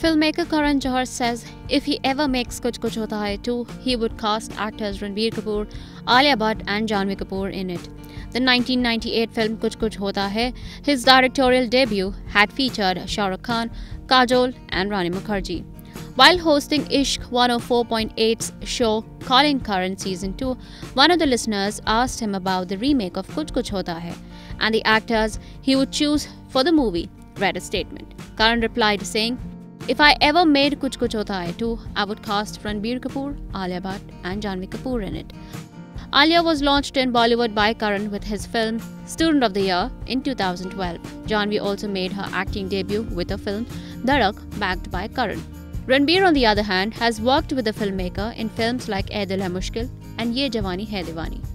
Filmmaker Karan Johar says if he ever makes Kuch Kuch Hota Hai 2, he would cast actors Ranbir Kapoor, Alia Bhatt and Janhvi Kapoor in it. The 1998 film Kuch Kuch Hota Hai, his directorial debut, had featured Shah Rukh Khan, Kajol and Rani Mukerji. While hosting Ishq 104.8's show Calling Karan Season 2, one of the listeners asked him about the remake of Kuch Kuch Hota Hai and the actors he would choose for the movie, read a statement. Karan replied saying, "If I ever made Kuch Kuch Hota Hai 2, I would cast Ranbir Kapoor, Alia Bhatt and Janhvi Kapoor in it." Alia was launched in Bollywood by Karan with his film Student of the Year in 2012. Janhvi also made her acting debut with a film Dhadak, backed by Karan. Ranbir, on the other hand, has worked with the filmmaker in films like Ae Dil Hai Mushkil and Ye Jawani Hai Diwani.